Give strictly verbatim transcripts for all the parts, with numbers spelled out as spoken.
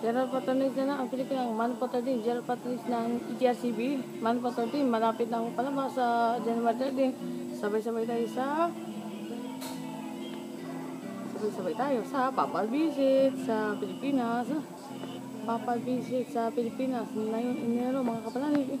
Gerald Patronis na lang ang Pilipinang Man fourteen, Gerald Patronis ng E T R C B, Man fourteen, malapit na akong palabas sa January thirteen. Sabay-sabay tayo sa sabay-sabay tayo sa Papal Visit sa Pilipinas. Papal Visit sa Pilipinas ngayong Enero, mga kapalanig.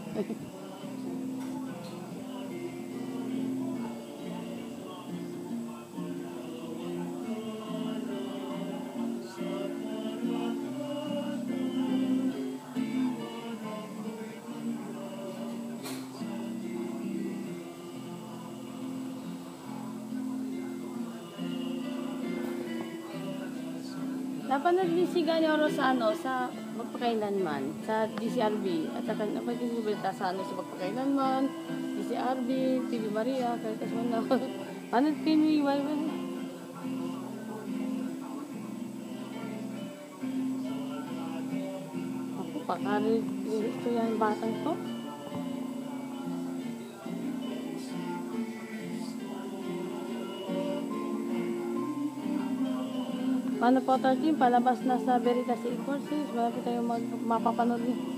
Napanood din si Gani Oro sa ano, sa Magpakailanman, sa D C R B, at saka napagkisibilita sa ano, sa Magpakailanman, D C R B, T V Maria, Caritas Mandaw. Ano, T V Maria? Ako, pakarin ito yung batang to. Paano po thirteen, palabas na sa Veritas Forces, malapit tayong mag, mapapanood